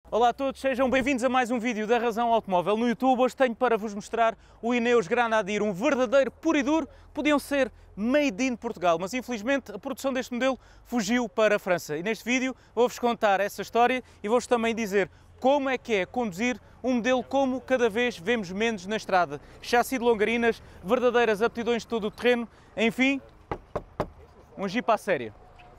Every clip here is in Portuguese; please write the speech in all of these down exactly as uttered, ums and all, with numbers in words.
Olá a todos, sejam bem-vindos a mais um vídeo da Razão Automóvel no YouTube. Hoje tenho para vos mostrar o Ineos Grenadier, um verdadeiro puro e duro. Podiam ser made in Portugal, mas infelizmente a produção deste modelo fugiu para a França. E neste vídeo vou-vos contar essa história e vou-vos também dizer como é que é conduzir um modelo como cada vez vemos menos na estrada. Chassi de longarinas, verdadeiras aptidões de todo o terreno, enfim, um Jeep à séria.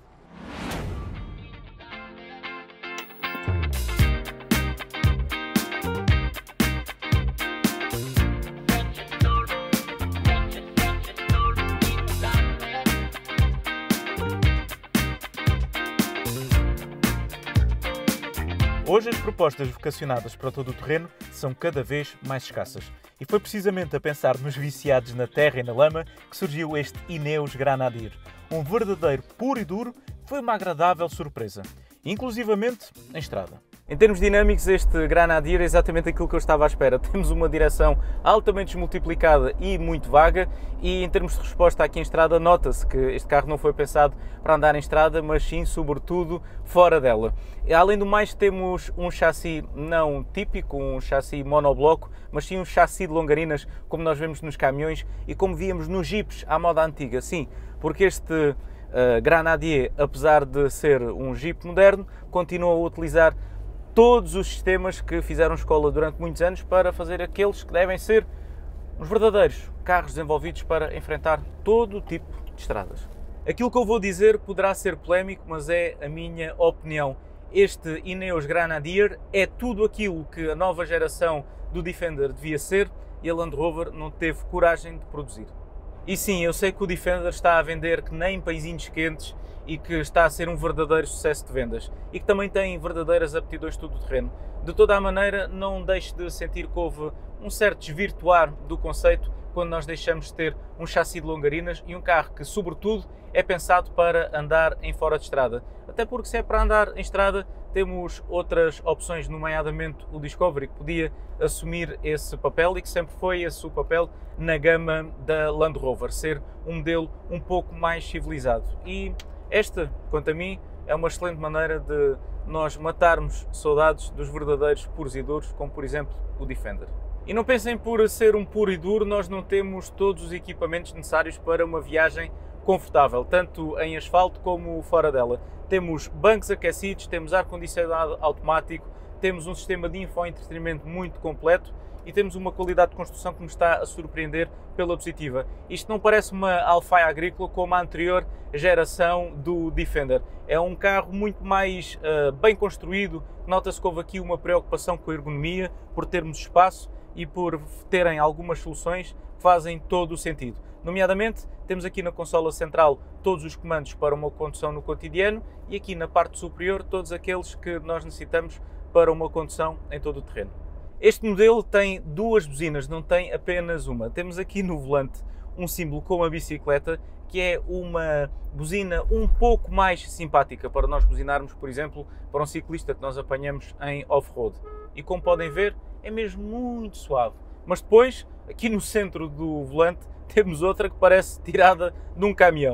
Hoje as propostas vocacionadas para todo o terreno são cada vez mais escassas. E foi precisamente a pensar nos viciados na terra e na lama que surgiu este Ineos Grenadier. Um verdadeiro puro e duro, foi uma agradável surpresa, inclusivamente em estrada. Em termos dinâmicos, este Grenadier é exatamente aquilo que eu estava à espera. Temos uma direção altamente desmultiplicada e muito vaga, e em termos de resposta aqui em estrada, nota-se que este carro não foi pensado para andar em estrada, mas sim, sobretudo, fora dela. Além do mais, temos um chassi não típico, um chassi monobloco, mas sim um chassi de longarinas, como nós vemos nos caminhões e como víamos nos Jeeps à moda antiga. Sim, porque este uh, Grenadier, apesar de ser um Jeep moderno, continua a utilizar todos os sistemas que fizeram escola durante muitos anos para fazer aqueles que devem ser os verdadeiros carros desenvolvidos para enfrentar todo o tipo de estradas. Aquilo que eu vou dizer poderá ser polémico, mas é a minha opinião. Este Ineos Grenadier é tudo aquilo que a nova geração do Defender devia ser e a Land Rover não teve coragem de produzir. E sim, eu sei que o Defender está a vender que nem pãezinhos quentes e que está a ser um verdadeiro sucesso de vendas e que também tem verdadeiras aptidões de todo o terreno. De toda a maneira, não deixe de sentir que houve um certo desvirtuar do conceito quando nós deixamos de ter um chassi de longarinas e um carro que, sobretudo, é pensado para andar em fora de estrada. Até porque se é para andar em estrada, temos outras opções, nomeadamente o Discovery, que podia assumir esse papel e que sempre foi esse o papel na gama da Land Rover, ser um modelo um pouco mais civilizado. E esta, quanto a mim, é uma excelente maneira de nós matarmos saudades dos verdadeiros puros e duros, como por exemplo o Defender. E não pensem por ser um puro e duro, nós não temos todos os equipamentos necessários para uma viagem confortável, tanto em asfalto como fora dela. Temos bancos aquecidos, temos ar-condicionado automático, temos um sistema de infoentretenimento muito completo e temos uma qualidade de construção que me está a surpreender pela positiva. Isto não parece uma alfaia agrícola como a anterior geração do Defender. É um carro muito mais uh, bem construído, nota-se que houve aqui uma preocupação com a ergonomia, por termos espaço e por terem algumas soluções que fazem todo o sentido. Nomeadamente, temos aqui na consola central todos os comandos para uma condução no cotidiano e aqui na parte superior todos aqueles que nós necessitamos para uma condução em todo o terreno. Este modelo tem duas buzinas, não tem apenas uma. Temos aqui no volante um símbolo com a bicicleta, que é uma buzina um pouco mais simpática para nós buzinarmos, por exemplo, para um ciclista que nós apanhamos em off-road. E como podem ver, é mesmo muito suave. Mas depois, aqui no centro do volante, temos outra que parece tirada de um caminhão.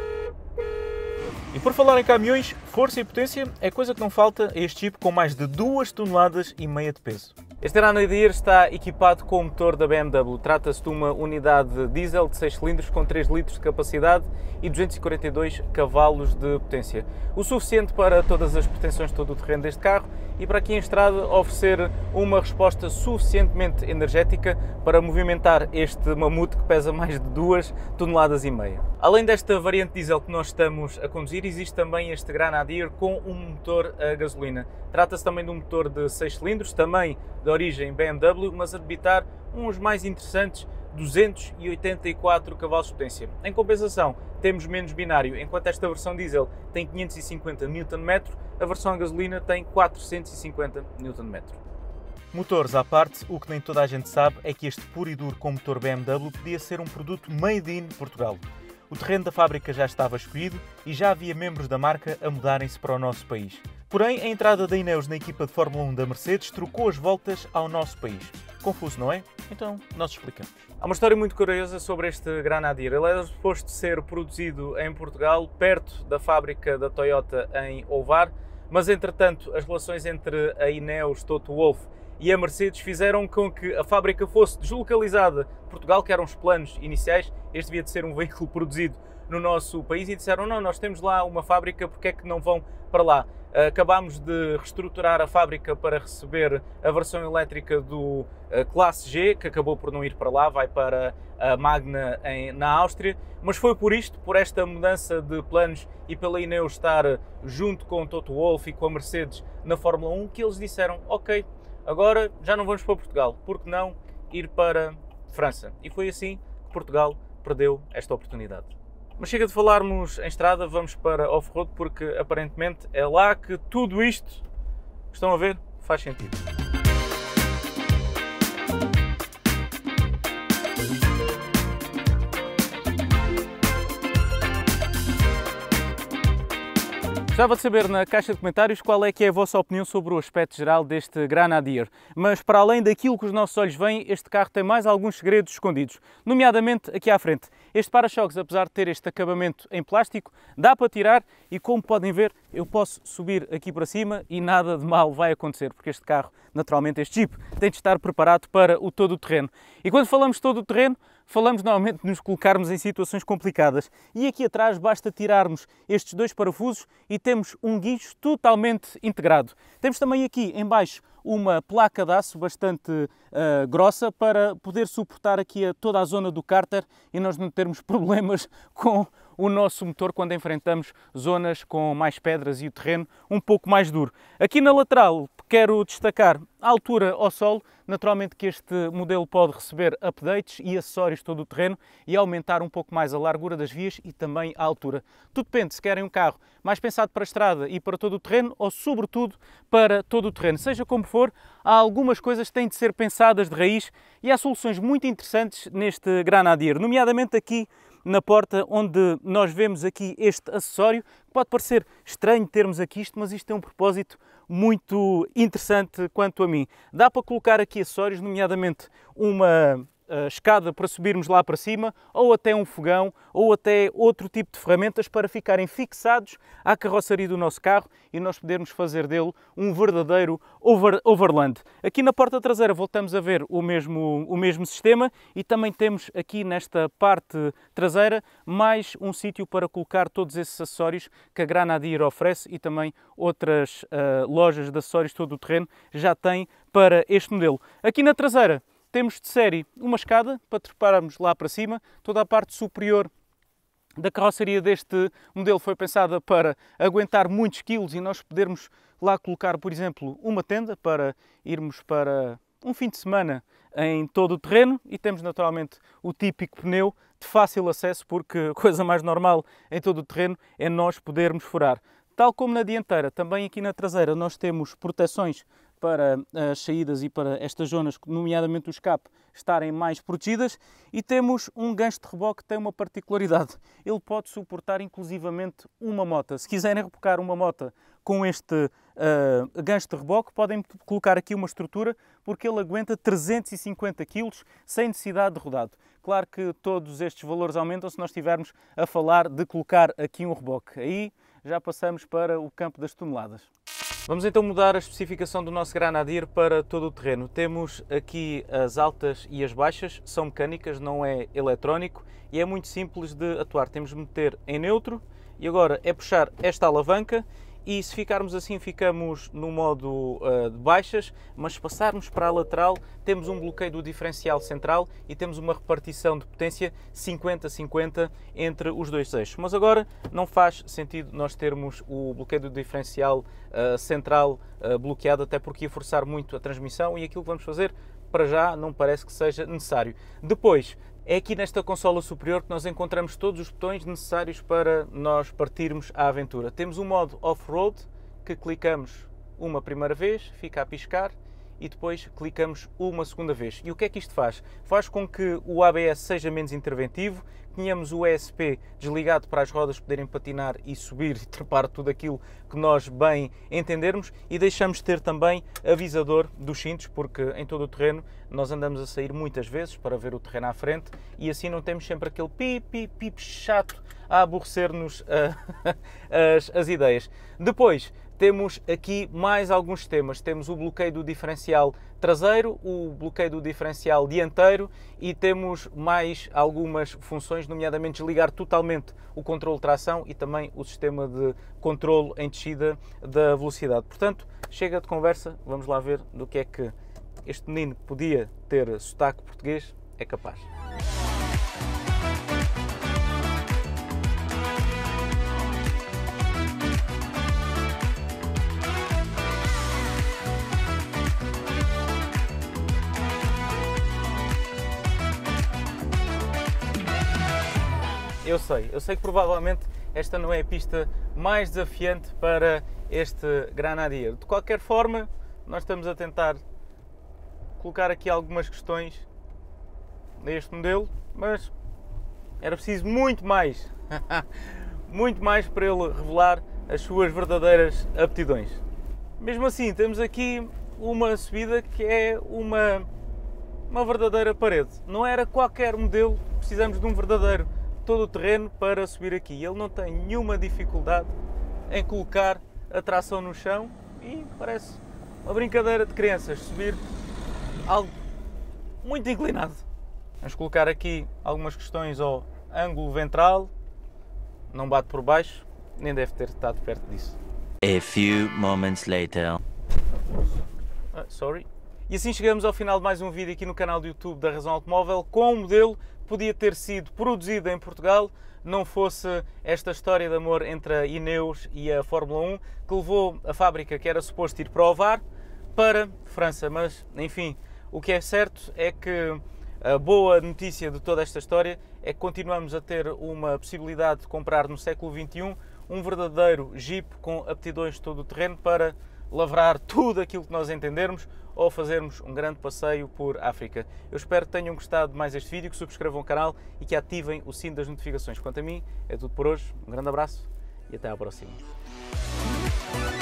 E por falar em caminhões, força e potência é coisa que não falta a este Jeep com mais de duas toneladas e meia de peso. Este Grenadier está equipado com o motor da B M W. Trata-se de uma unidade diesel de seis cilindros com três litros de capacidade e duzentos e quarenta e dois cavalos de potência. O suficiente para todas as pretensões de todo o terreno deste carro e para aqui em estrada oferecer uma resposta suficientemente energética para movimentar este mamute que pesa mais de duas toneladas e meia. Além desta variante diesel que nós estamos a conduzir, existe também este Grenadier com um motor a gasolina. Trata-se também de um motor de seis cilindros, também de origem B M W, mas a debitar uns mais interessantes duzentos e oitenta e quatro cavalos de potência. Em compensação, temos menos binário. Enquanto esta versão diesel tem quinhentos e cinquenta newton-metros, a versão a gasolina tem quatrocentos e cinquenta newton-metros. Motores à parte, o que nem toda a gente sabe é que este puro e duro com motor B M W podia ser um produto made in Portugal. O terreno da fábrica já estava escolhido e já havia membros da marca a mudarem-se para o nosso país. Porém, a entrada da Ineos na equipa de Fórmula um da Mercedes trocou as voltas ao nosso país. Confuso, não é? Então, nós explicamos. Há uma história muito curiosa sobre este Grenadier. Ele era suposto ser produzido em Portugal, perto da fábrica da Toyota em Ovar, mas entretanto as relações entre a Ineos, Toto Wolff e a Mercedes fizeram com que a fábrica fosse deslocalizada de Portugal, que eram os planos iniciais. Este devia de ser um veículo produzido no nosso país, e disseram: não, nós temos lá uma fábrica, porque é que não vão para lá? Acabámos de reestruturar a fábrica para receber a versão elétrica do Classe G, que acabou por não ir para lá, vai para a Magna em, na Áustria, mas foi por isto, por esta mudança de planos e pela Ineos estar junto com o Toto Wolff e com a Mercedes na Fórmula um, que eles disseram: ok, agora já não vamos para Portugal, porque não ir para França? E foi assim que Portugal perdeu esta oportunidade. Mas chega de falarmos em estrada, vamos para off-road, porque aparentemente é lá que tudo isto que estão a ver faz sentido. Gostava de saber na caixa de comentários qual é que é a vossa opinião sobre o aspecto geral deste Granadier. Mas para além daquilo que os nossos olhos veem, este carro tem mais alguns segredos escondidos, nomeadamente aqui à frente. Este para-choques, apesar de ter este acabamento em plástico, dá para tirar e, como podem ver, eu posso subir aqui para cima e nada de mal vai acontecer, porque este carro, naturalmente este Jeep, tem de estar preparado para o todo-terreno. E quando falamos de todo-terreno, falamos normalmente de nos colocarmos em situações complicadas. E aqui atrás basta tirarmos estes dois parafusos e temos um guincho totalmente integrado. Temos também aqui em baixo uma placa de aço bastante uh, grossa para poder suportar aqui a toda a zona do cárter e nós não termos problemas com o nosso motor quando enfrentamos zonas com mais pedras e o terreno um pouco mais duro. Aqui na lateral quero destacar a altura ao solo. Naturalmente que este modelo pode receber updates e acessórios todo o terreno e aumentar um pouco mais a largura das vias e também a altura. Tudo depende se querem um carro mais pensado para a estrada e para todo o terreno ou sobretudo para todo o terreno. Seja como for, há algumas coisas que têm de ser pensadas de raiz e há soluções muito interessantes neste Granadier, nomeadamente aqui na porta, onde nós vemos aqui este acessório, que pode parecer estranho termos aqui isto, mas isto tem um propósito muito interessante quanto a mim. Dá para colocar aqui acessórios, nomeadamente uma uh, escada para subirmos lá para cima, ou até um fogão, ou até outro tipo de ferramentas para ficarem fixados à carroceria do nosso carro e nós podermos fazer dele um verdadeiro over, overland. Aqui na porta traseira voltamos a ver o mesmo, o mesmo sistema e também temos aqui nesta parte traseira mais um sítio para colocar todos esses acessórios que a Granadier oferece e também outras uh, lojas de acessórios todo o terreno já têm para este modelo. Aqui na traseira temos de série uma escada para treparmos lá para cima. Toda a parte superior da carroceria deste modelo foi pensada para aguentar muitos quilos e nós podermos lá colocar, por exemplo, uma tenda para irmos para um fim de semana em todo o terreno e temos naturalmente o típico pneu de fácil acesso, porque a coisa mais normal em todo o terreno é nós podermos furar. Tal como na dianteira, também aqui na traseira nós temos proteções para as saídas e para estas zonas, nomeadamente o escape, estarem mais protegidas e temos um gancho de reboque que tem uma particularidade. Ele pode suportar inclusivamente uma moto. Se quiserem rebocar uma moto com este uh, gancho de reboque, podem colocar aqui uma estrutura porque ele aguenta trezentos e cinquenta quilos sem necessidade de rodado. Claro que todos estes valores aumentam se nós estivermos a falar de colocar aqui um reboque. Aí já passamos para o campo das toneladas. Vamos então mudar a especificação do nosso Granadier para todo o terreno. Temos aqui as altas e as baixas, são mecânicas, não é eletrónico e é muito simples de atuar. Temos de meter em neutro e agora é puxar esta alavanca e se ficarmos assim ficamos no modo uh, de baixas, mas se passarmos para a lateral temos um bloqueio do diferencial central e temos uma repartição de potência cinquenta a cinquenta entre os dois eixos. Mas agora não faz sentido nós termos o bloqueio do diferencial uh, central uh, bloqueado, até porque ia forçar muito a transmissão e aquilo que vamos fazer para já não parece que seja necessário. Depois, é aqui nesta consola superior que nós encontramos todos os botões necessários para nós partirmos à aventura. Temos um modo off-road que clicamos uma primeira vez, fica a piscar e depois clicamos uma segunda vez. E o que é que isto faz? Faz com que o A B S seja menos interventivo, tenhamos o U S P desligado para as rodas poderem patinar e subir e trepar tudo aquilo que nós bem entendermos e deixamos de ter também avisador dos cintos, porque em todo o terreno nós andamos a sair muitas vezes para ver o terreno à frente e assim não temos sempre aquele pip, pip, pip chato a aborrecer-nos uh, as, as ideias. Depois temos aqui mais alguns sistemas. Temos o bloqueio do diferencial traseiro, o bloqueio do diferencial dianteiro e temos mais algumas funções, nomeadamente desligar totalmente o controle de tração e também o sistema de controle em descida da velocidade. Portanto, chega de conversa, vamos lá ver do que é que este menino que podia ter sotaque português é capaz. Eu sei, eu sei que provavelmente esta não é a pista mais desafiante para este Granadier. De qualquer forma, nós estamos a tentar colocar aqui algumas questões neste modelo, mas era preciso muito mais, muito mais para ele revelar as suas verdadeiras aptidões. Mesmo assim, temos aqui uma subida que é uma, uma verdadeira parede. Não era qualquer modelo, precisamos de um verdadeiro todo o terreno para subir aqui. Ele não tem nenhuma dificuldade em colocar a tração no chão e parece uma brincadeira de crianças subir algo muito inclinado. Vamos colocar aqui algumas questões ao ângulo ventral. Não bate por baixo, nem deve ter estado perto disso. A few moments later. Ah, sorry. E assim chegamos ao final de mais um vídeo aqui no canal do YouTube da Razão Automóvel com um modelo que podia ter sido produzido em Portugal, não fosse esta história de amor entre a Ineos e a Fórmula um que levou a fábrica que era suposto ir para o Ovar para França. Mas, enfim, o que é certo é que a boa notícia de toda esta história é que continuamos a ter uma possibilidade de comprar no século vinte e um um verdadeiro Jeep com aptidões de todo o terreno para lavrar tudo aquilo que nós entendermos ou fazermos um grande passeio por África. Eu espero que tenham gostado mais este vídeo, que subscrevam o canal e que ativem o sino das notificações. Quanto a mim, é tudo por hoje. Um grande abraço e até à próxima.